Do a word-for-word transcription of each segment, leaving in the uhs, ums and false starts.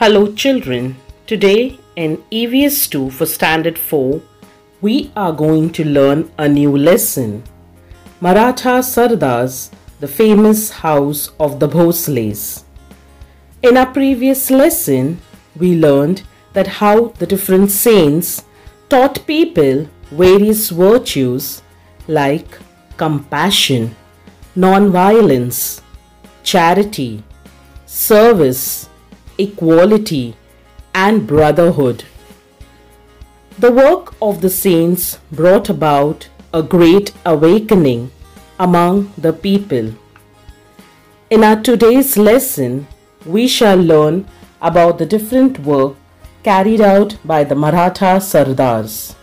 Hello children, today in E V S two for Standard four, we are going to learn a new lesson. Maratha Sardars, the famous house of the Bhosles. In our previous lesson, we learned that how the different saints taught people various virtues like compassion, non-violence, charity, service, equality, and brotherhood. The work of the saints brought about a great awakening among the people. In our today's lesson, we shall learn about the different work carried out by the Maratha Sardars.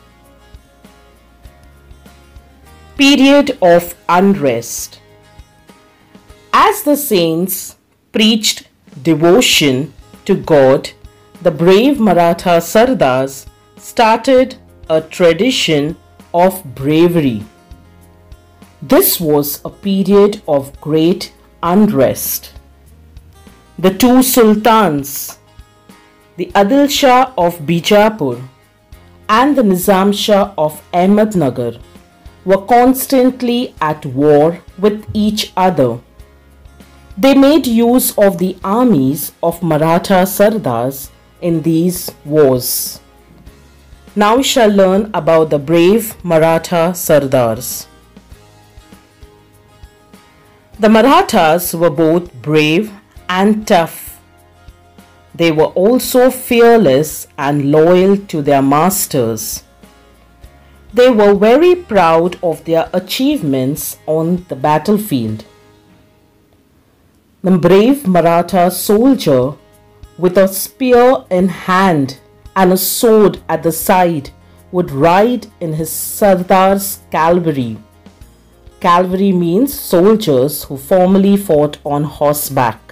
Period of unrest. As the saints preached devotion to God, the brave Maratha Sardars started a tradition of bravery. This was a period of great unrest. The two sultans, the Adil Shah of Bijapur and the Nizam Shah of Ahmednagar, were constantly at war with each other. They made use of the armies of Maratha Sardars in these wars. Now we shall learn about the brave Maratha Sardars. The Marathas were both brave and tough. They were also fearless and loyal to their masters. They were very proud of their achievements on the battlefield. The brave Maratha soldier with a spear in hand and a sword at the side would ride in his Sardar's cavalry. Cavalry means soldiers who formerly fought on horseback.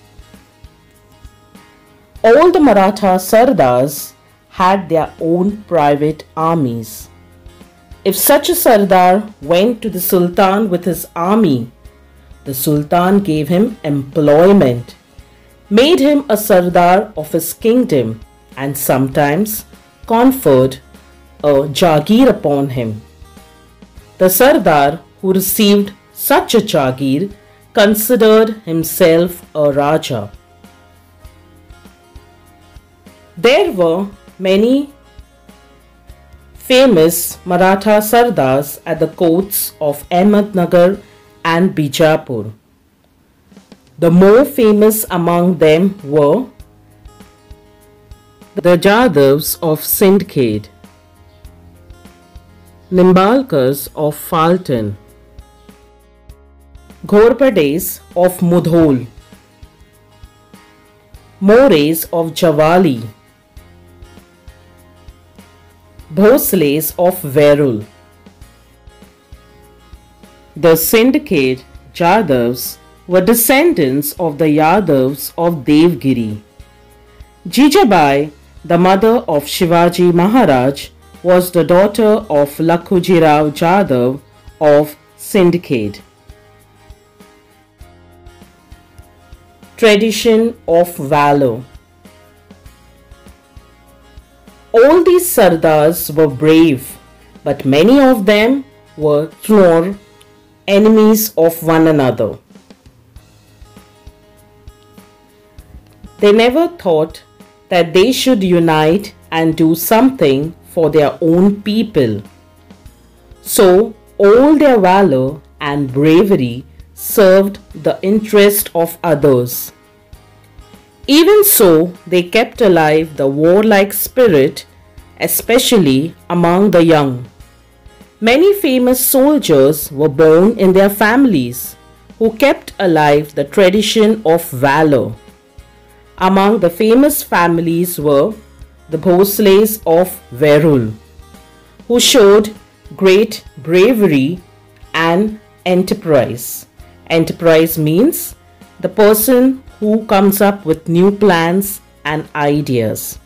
All the Maratha Sardars had their own private armies. If such a Sardar went to the Sultan with his army, the Sultan gave him employment, made him a Sardar of his kingdom, and sometimes conferred a Jagir upon him. The Sardar who received such a Jagir considered himself a Raja. There were many famous Maratha Sardars at the courts of Ahmednagar and Bijapur. The more famous among them were the Jadavs of Sindhkhed, Nimbalkars of Phaltan, Ghorpades of Mudhol, Mores of Javali, Bhosles of Verul. The Sindhkhed Jadavs were descendants of the Yadavs of Devgiri. Jijabai, the mother of Shivaji Maharaj, was the daughter of Lakhuji Rao Jadhav of Sindhkhed. Tradition of valor. All these Sardars were brave, but many of them were sworn enemies of one another. They never thought that they should unite and do something for their own people. So all their valor and bravery served the interest of others. Even so, they kept alive the warlike spirit, especially among the young. Many famous soldiers were born in their families who kept alive the tradition of valor. Among the famous families were the Bhosles of Verul, who showed great bravery and enterprise. Enterprise means the person who comes up with new plans and ideas.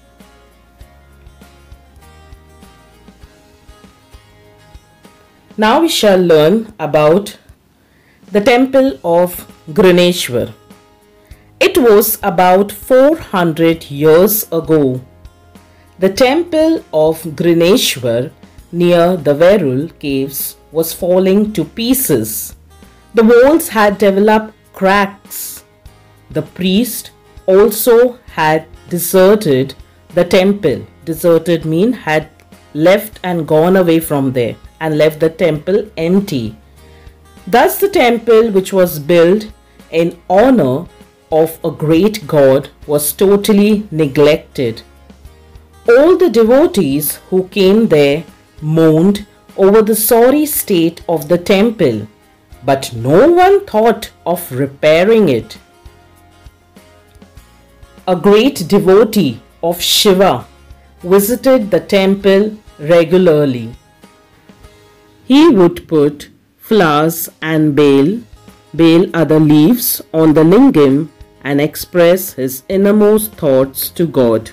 Now we shall learn about the temple of Graneshwar. It was about four hundred years ago. The temple of Grineshwar near the Verul caves was falling to pieces. The walls had developed cracks. The priest also had deserted the temple. Deserted means had left and gone away from there and left the temple empty. Thus the temple, which was built in honor of a great god, was totally neglected. All the devotees who came there mourned over the sorry state of the temple, but no one thought of repairing it. A great devotee of Shiva visited the temple regularly. He would put flowers and bale, bale other leaves on the lingam and express his innermost thoughts to God.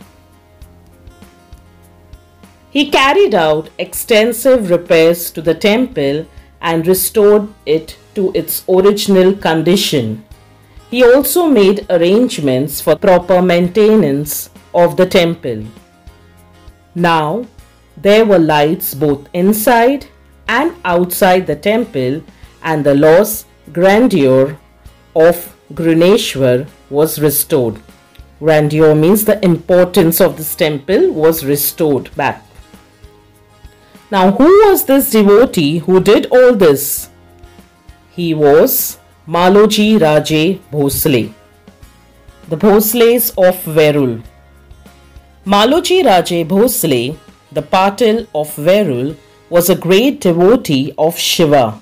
He carried out extensive repairs to the temple and restored it to its original condition. He also made arrangements for proper maintenance of the temple. Now, there were lights both inside and outside the temple, and the lost grandeur of Grineshwar was restored. Grandeur means the importance of this temple was restored back. Now, who was this devotee who did all this? He was Maloji Raje Bhosle, the Bhosles of Verul. Maloji Raje Bhosle, the Patil of Verul, was a great devotee of Shiva.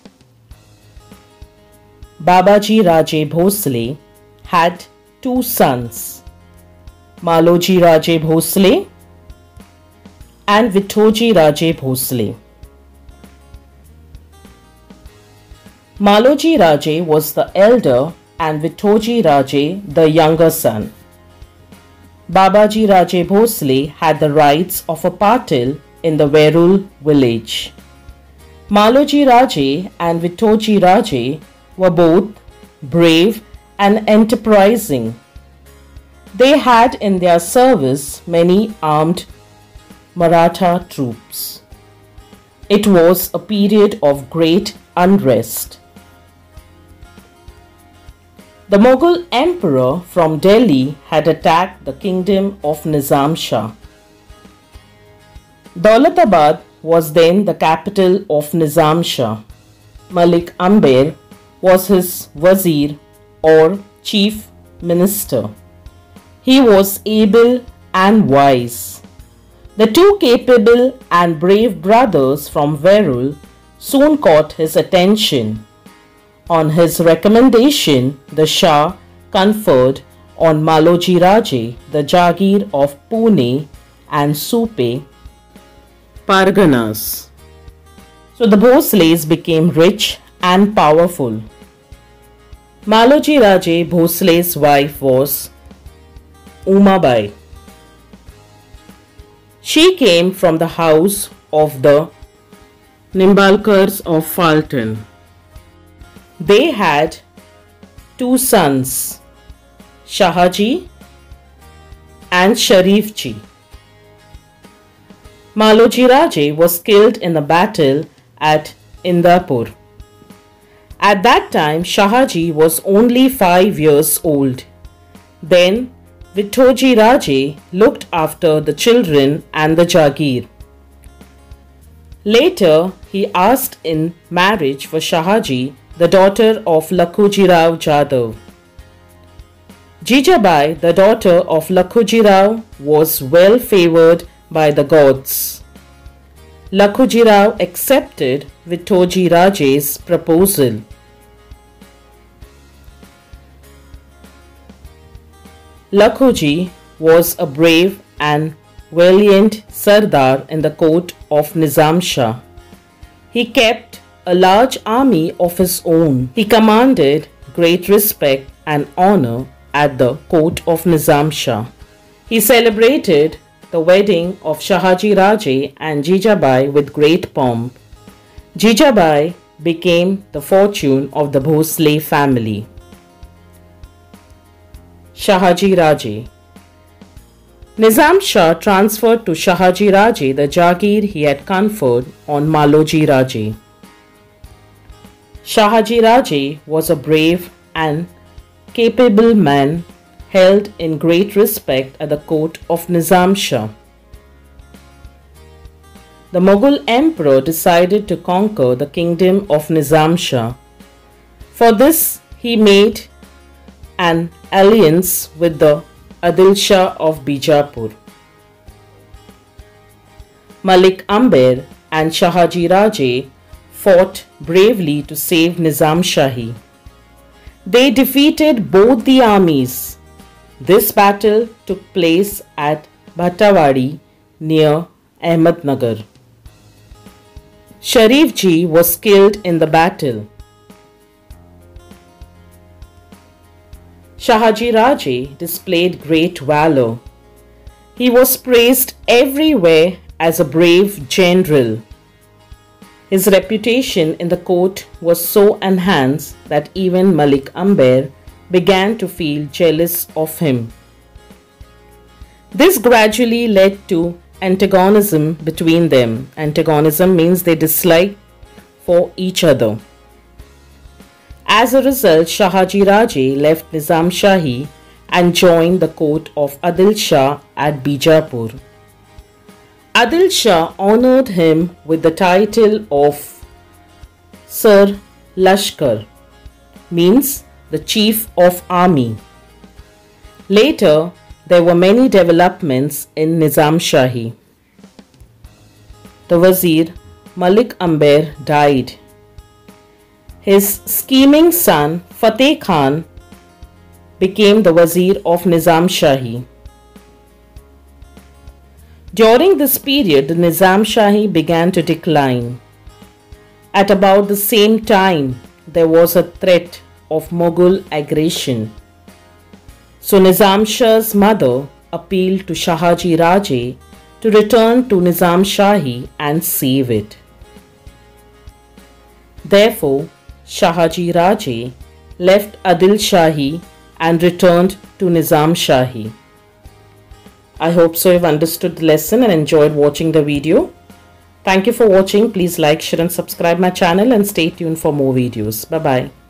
Babaji Raje Bhosle had two sons, Maloji Raje Bhosle and Vithoji Raje Bhosle. Maloji Raje was the elder and Vithoji Raje the younger son. Babaji Raje Bhosle had the rights of a Patil in the Verul village. Maloji Raje and Vithoji Raje were both brave and enterprising. They had in their service many armed Maratha troops. It was a period of great unrest. The Mughal emperor from Delhi had attacked the kingdom of Nizam Shah. Daulatabad was then the capital of Nizam Shah. Malik Amber was his wazir or chief minister. He was able and wise. The two capable and brave brothers from Verul soon caught his attention. On his recommendation, the Shah conferred on Maloji Raje the Jagir of Pune and Supe Parganas. So the Bhosles became rich and powerful. Maloji Raje Bhosle's wife was Umabai. She came from the house of the Nimbalkars of Falton. They had two sons, Shahaji and Sharifji. Maloji Raje was killed in a battle at Indapur. At that time, Shahaji was only five years old. Then, Vithoji Raje looked after the children and the Jagir. Later, he asked in marriage for Shahaji, the daughter of Lakhuji Rao Jadhav. Jijabai, the daughter of Lakhuji Rao, was well favoured by the gods. Lakhuji Rao accepted Vithoji Raje's proposal. Lakhuji was a brave and valiant Sardar in the court of Nizam Shah. He kept a large army of his own. He commanded great respect and honor at the court of Nizam Shah. He celebrated the wedding of Shahaji Raje and Jijabai with great pomp. Jijabai became the fortune of the Bhosle family. Shahaji Raje. Nizam Shah transferred to Shahaji Raje the Jagir he had conferred on Maloji Raje. Shahaji Raje was a brave and capable man held in great respect at the court of Nizam Shah. The Mughal emperor decided to conquer the kingdom of Nizam Shah. For this, he made an alliance with the Adil Shah of Bijapur. Malik Amber and Shahaji Raje fought bravely to save Nizam Shahi. They defeated both the armies. This battle took place at Bhattawadi near Ahmednagar. Sharif Ji was killed in the battle. Shahaji Raje displayed great valor. He was praised everywhere as a brave general. His reputation in the court was so enhanced that even Malik Amber began to feel jealous of him. This gradually led to antagonism between them. Antagonism means they dislike for each other. As a result, Shahaji Raje left Nizam Shahi and joined the court of Adil Shah at Bijapur. Adil Shah honored him with the title of Sar Lashkar, means the chief of army. Later, there were many developments in Nizam Shahi. The Wazir Malik Amber died. His scheming son Fateh Khan became the Wazir of Nizam Shahi. During this period, the Nizam Shahi began to decline. At about the same time, there was a threat of Mughal aggression. So Nizam Shah's mother appealed to Shahaji Raje to return to Nizam Shahi and save it. Therefore, Shahaji Raje left Adil Shahi and returned to Nizam Shahi. I hope so you've understood the lesson and enjoyed watching the video. Thank you for watching. Please like, share and subscribe my channel and stay tuned for more videos. Bye-bye.